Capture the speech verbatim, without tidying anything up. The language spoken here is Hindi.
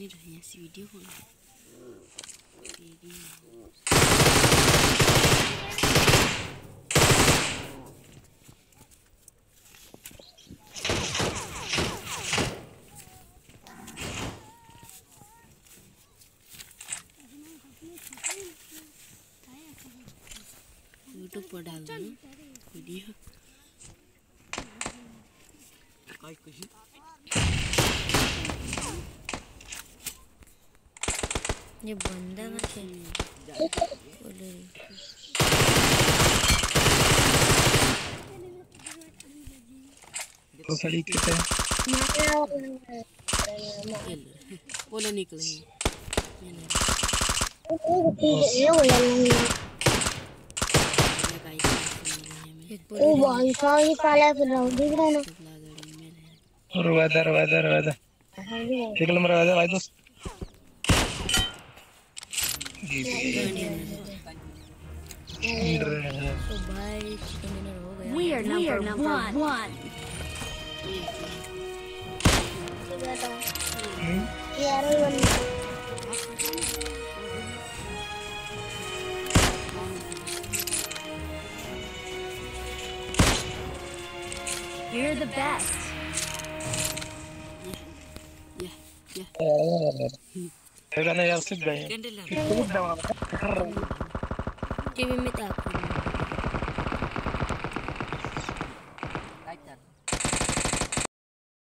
raya si video ko. Video. YouTube पर डाल दो वीडियो। ये बंदा ना तो सड़ी कितने बोला निकले ओ भाई साहब ये काला फिर रहा हूँ देख रहा ना रवादा रवादा रवादा एक नंबर रवादा भाई दोस्त We are number one. You're the best. Yeah, yeah. Kailan na yung sig gaya? TV में था